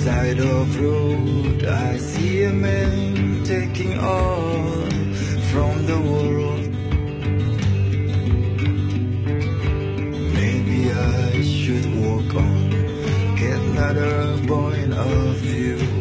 side of road, I see a man taking all from the world. Maybe I should walk on, get another point of view.